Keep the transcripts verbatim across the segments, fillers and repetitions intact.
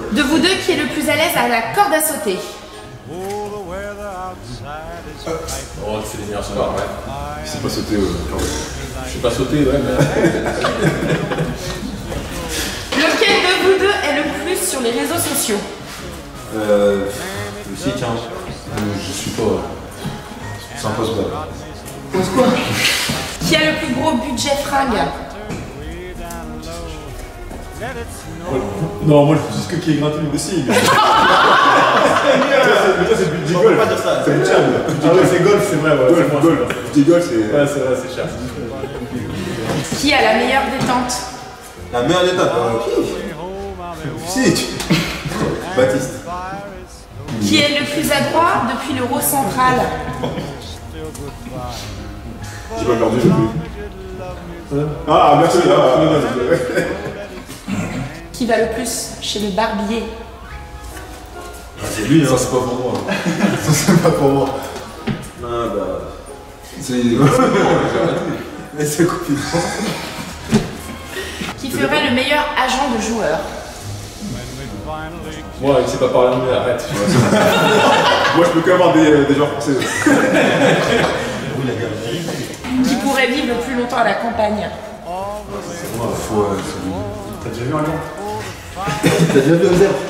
De vous deux, qui est le plus à l'aise à la corde à sauter? Oh, tu fais des meilleurs scores, ouais. Je sais pas sauter, euh, Je sais pas sauter, ouais, mais... Lequel de vous deux est le plus sur les réseaux sociaux? Euh... Le site, hein. Je suis pas... C'est impossible. Pose quoi? Qui a le plus gros budget fringue? Non, moi je dis que qui est gratuit aussi. Mais toi c'est budget golf. C'est budget. Ah ouais, c'est golf, c'est vrai. Golf, golf. Budget golf, c'est. Ouais, c'est vrai, c'est cher. Qui a la meilleure détente? La meilleure détente. Si. Baptiste. Qui est le plus adroit depuis l'euro central? J'ai pas perdu, j'ai plus. Ah, merci. Qui va le plus chez le barbier? C'est lui, ça c'est pas pour moi. Ça c'est pas pour moi. Ah bah. C'est. Mais c'est complètement. Qui ferait le meilleur agent de joueur? Moi, il sait pas parler anglais, arrête. Moi je peux que avoir des, des joueurs français. Qui pourrait vivre le plus longtemps à la campagne? C'est moi, faut. T'as déjà vu un lion? T'as déjà vu un zèbre?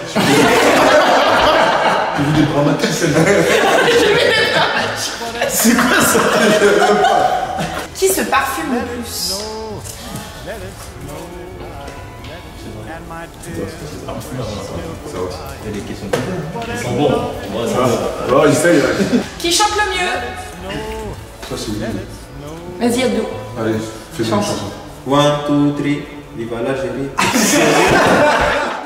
J'ai vu des brahmatis. J'ai vu des brahmatis. C'est quoi ça? Qui se parfume le plus? Il y a des questions de Ils sont bons. Oh, j'essaye. Qui chante le mieux? Ça c'est lui. Vas-y, Abdou. Allez, fais une Chante. chanson. One, two, three, viva l'Algérie.